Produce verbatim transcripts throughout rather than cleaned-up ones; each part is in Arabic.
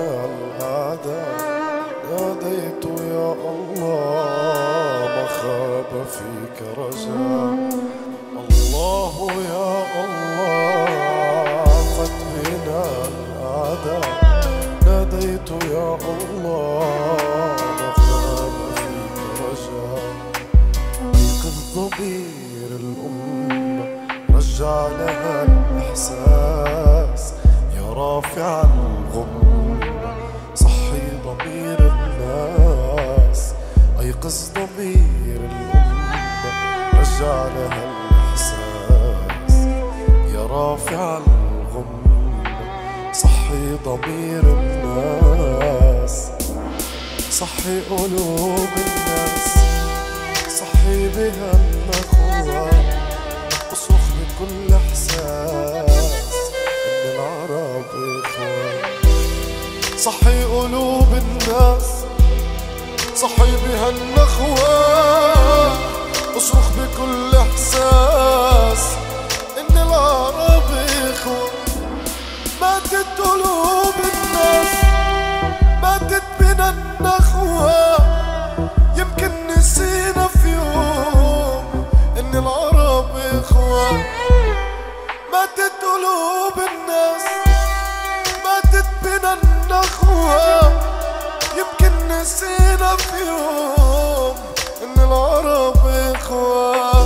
الأعداء ناديت يا الله ما خاب فيك رجاء. الله يا الله قد بنا الأعداء ناديت يا الله ما خاب فيك رجاء. أيقظ ضمير الأمة رجع لها الإحساس يا رافع الغمة صحي ضمير الناس. أيقظ ضمير الأمة رجع لها الإحساس يا رافع الغمة صحي ضمير الناس. صحي قلوب الناس صحي بها النخوة اصرخ بكل احساس ان العرب اخوان. صحي قلوب الناس صحي بها النخوة اصرخ بكل احساس ان العرب اخوة. ماتت قلوب الناس ماتت بنا النخوة يمكن نسينا في يوم ان العرب اخوة. ماتت قلوب الناس ماتت بنا النخوة يمكن نسينا في يوم ان العرب اخوة.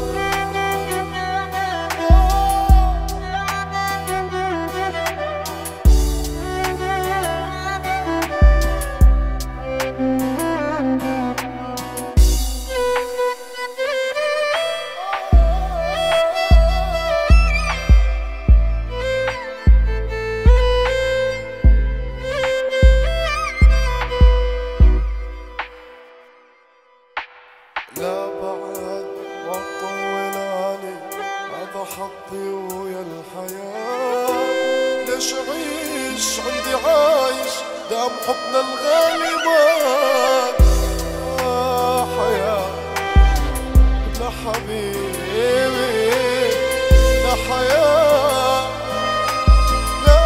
لا بعد وطول علي هذا حظي ويا الحياة. ليش أعيش عندي عايش دام حبنا الغالي مات. آه حياة لا حبيبي لا حياة لا.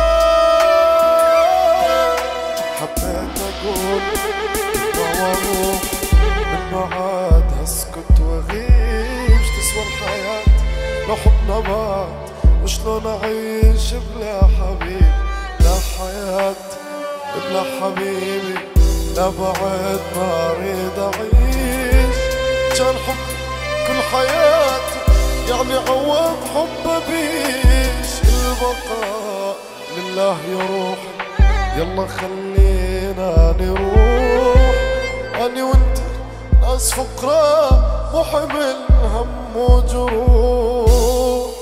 حبيت أقول واروح من بعد هسكت واغيب. شو تسوى الحياة لو حبنا بعض وشلون اعيش بلا حبيب. لا حياة بلا حبيبي لا بعد ما اريد اعيش. كان حب كل حياتي يعني عوض حب بيش. البقاء لله يا روحي يلا خلينا نروح. اني وانت ناس فقراء وحمل هم وجروح.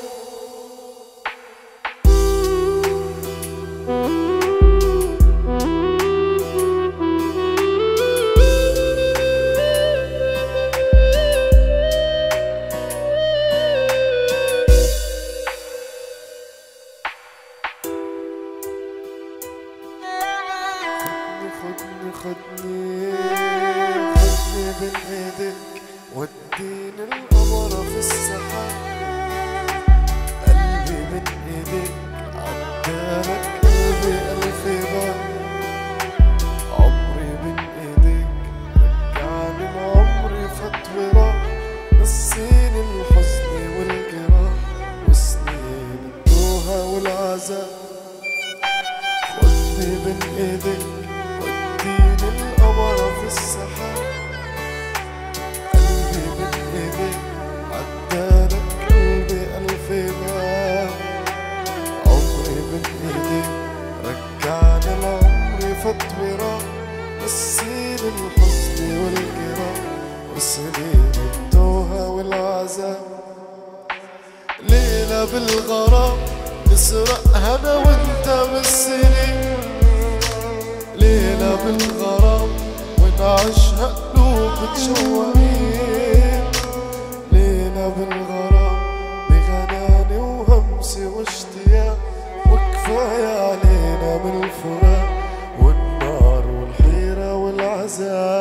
خدني خدني خدني بين ايدك وديني القمر في السحاب. قلبي بين ايدك عدالك قلبي الف باب. عمري بين ايدك رجعني لعمري فات وراح. نسيني الحزن والجراح وسنين الدوها والعذاب. خدني بين ايدك وديني القمر في السحاب. قلبي بين ايديك عدالك قلبي الف باب. عمري بين ايديك رجعني لعمري فات وراح. نسيني الحزن والجراح وسنين التوهة والعذاب. ليلة بالغرام نسرق هنا وانت بالسنين. ليلة بالغرام ونعيشها قلوب متشوقين. ليلة بالغرام بغناني وهمسي واشتياق. وكفاية علينا من الفراق والنار والحيرة والعذاب.